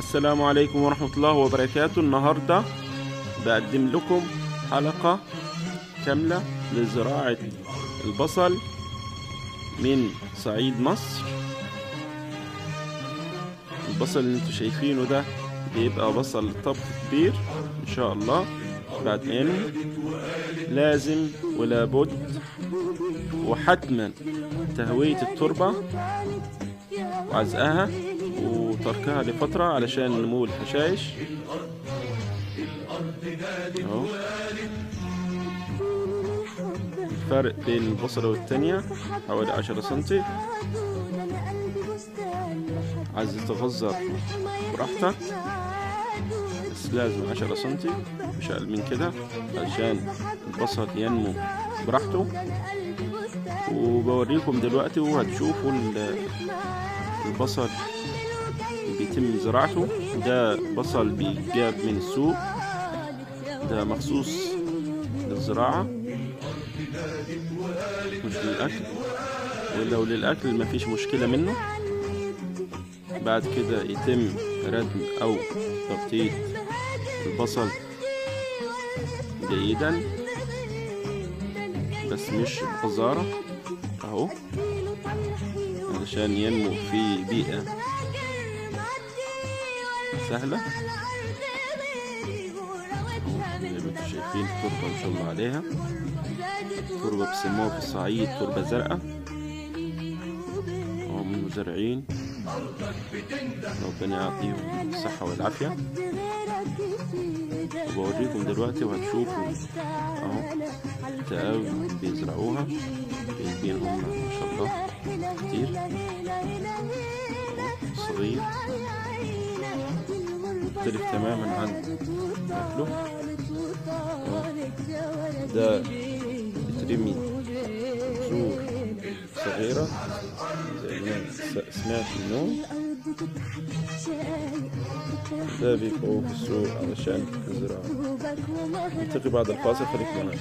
السلام عليكم ورحمة الله وبركاته. النهاردة بقدم لكم حلقة كاملة لزراعة البصل من صعيد مصر. البصل اللي انتوا شايفينه ده بيبقى بصل طبخ كبير ان شاء الله. بعدين لازم ولا بد وحتما تهوية التربة وعزقها وتركها لفترة علشان نمو الحشائش. اهو الفرق بين البصلة والتانية حوالي 10 سنتي. عايز تغزر براحتك بس لازم 10 سنتي مش اقل من كده علشان البصل ينمو براحته. وبوريكم دلوقتي وهتشوفوا البصل بيتم زراعته. ده بصل بيجاب من السوق، ده مخصوص للزراعة مش للأكل، ولو للأكل مفيش مشكلة منه. بعد كده يتم ردم أو تغطية البصل جيدا بس مش بغزارة اهو علشان ينمو في بيئة سهلة. زي ما انتم شايفين التربة ما شاء الله عليها، تربة بيسموها في الصعيد تربة زرقاء. هم المزارعين ربنا يعطيهم الصحة والعافية. وبوريكم دلوقتي وهتشوفوا اهو التقاوي بيزرعوها جايبين هم ما شاء الله كتير صغير مختلف تماما عن أكله. ده بترمي بذور صغيرة زي ما سمعت النوم. ده بيبقوا في السوق علشان الزراعة. نلتقي بعد الفاصل، خليك معانا.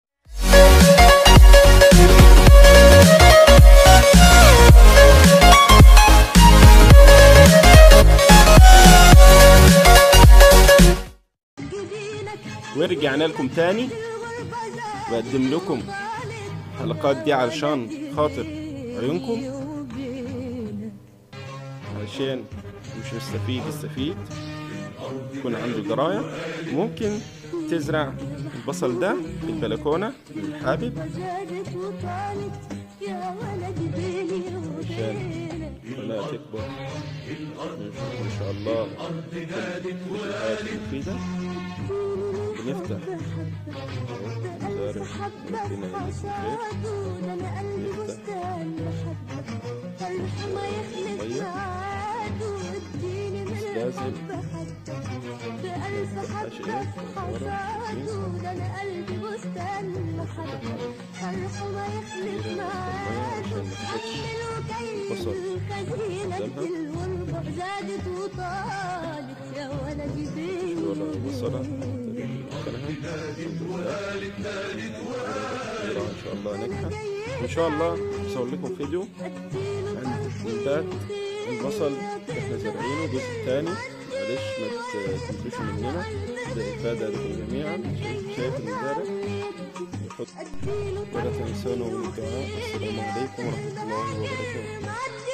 ورجعنا لكم تاني. بقدم لكم الحلقات دي علشان خاطر عيونكم، علشان مش مستفيد يستفيد، يكون عنده دراية. ممكن تزرع البصل ده في البلكونة للحابب عشان لا تكبر ان شاء الله الفيديوهات المفيدة. بنفتح نزارع ربنا يجزيه خير. نفتح المية بس لازم متفتحهاش ورا عشان متفتحش البصل قدامها ولا البصلة مكانها. ان شاء الله نجحة. ان شاء الله بصور لكم فيديو عن انبات البصل احنا زارعينه الجزء الثاني. معلش ما تنسوش مننا، ده افادة لكم جميعا. شايف المزارع يحط ولا تنسونا من الدعاء. السلام عليكم ورحمة الله وبركاته.